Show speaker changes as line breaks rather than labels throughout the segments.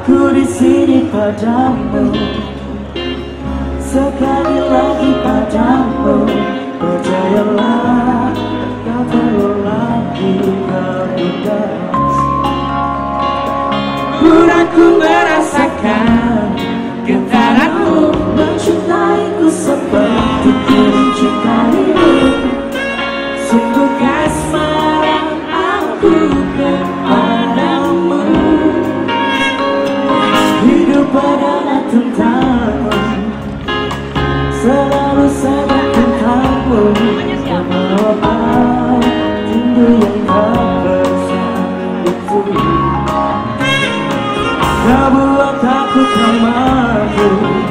Aku di sini padamu, sekali lagi padamu. Percayalah, tak perlu lagi bergegas. Pun aku merasakan getaranmu, mencintaiku seperti ku mencintaimu. Sungguh kasmaran aku kepadamu. Hidup adalah tentangmu, selalu saja tentangmu. Mengapa rindu yang tak bersatu itu kau buat aku tak mampu,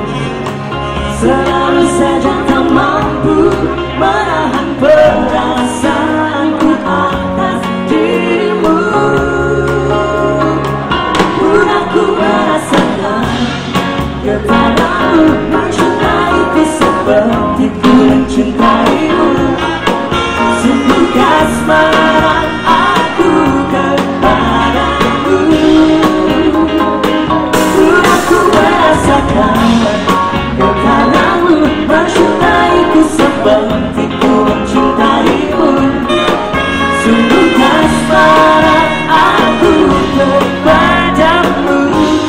selalu saja tak mampu menahan perasaanku atas dirimu. Pun aku merasakan getaranmu, mencintaiku seperti ku mencintaimu. Sungguh kasmaran aku kepadamu. Pun aku merasakan getaranmu, mencintaiku seperti ku mencintaimu. Sungguh kasmaran aku kepadamu.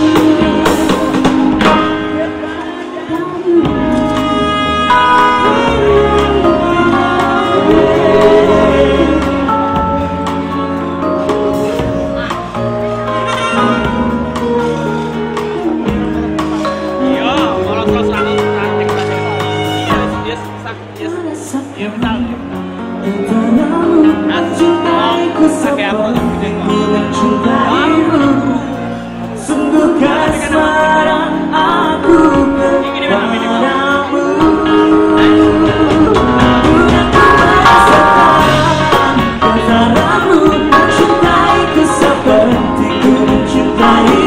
Mencintaiku seperti ku mencintaimu. Sungguh kasmaran aku kepadamu. Aku merasakan getaranmu, mencintaiku seperti ku mencintaimu.